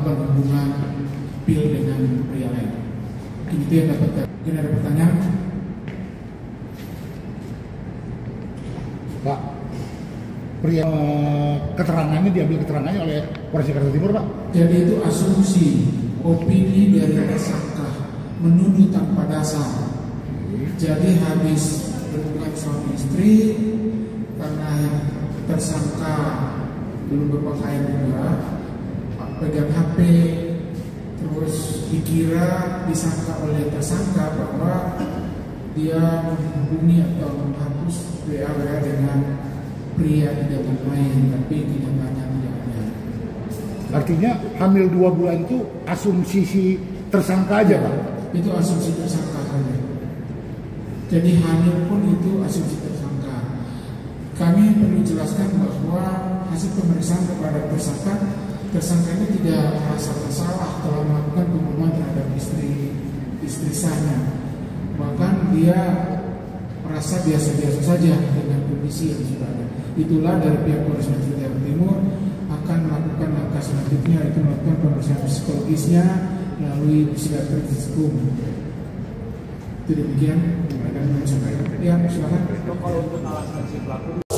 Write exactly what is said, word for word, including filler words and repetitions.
melakukan hubungan pil dengan pria lain. Itu yang dapat. Mungkin ada pertanyaan? Pak, pria keterangannya diambil keterangannya oleh Polres Jakarta Timur, Pak. Jadi itu asumsi, opini dari tersangka, menuduh tanpa dasar. Jadi habis berhubungan suami istri karena yang tersangka belum berpakaian juga, pegang H P, terus dikira disangka oleh tersangka bahwa dia menghubungi atau menghapus W A W A dengan pria di tempat lain, tapi kenyataannya tidak ada. Artinya hamil dua bulan itu asumsi si tersangka aja, Pak? Itu asumsi tersangka saja. Jadi hamil pun itu asumsi tersangka. Kami perlu jelaskan bahwa hasil pemeriksaan kepada tersangka, tersangka ini tidak merasa bersalah telah melakukan pembunuhan terhadap istri istri saya. Bahkan dia merasa biasa-biasa saja dengan kondisi yang sudah ada. Itulah dari pihak Polres Metro Jakarta Timur akan melakukan langkah selanjutnya, yaitu melakukan pemeriksaan psikologisnya melalui psikiatris hukum. Itu demikian. Ada yang mau sampaikan? Ya, silakan. Kalau untuk alasan si pelaku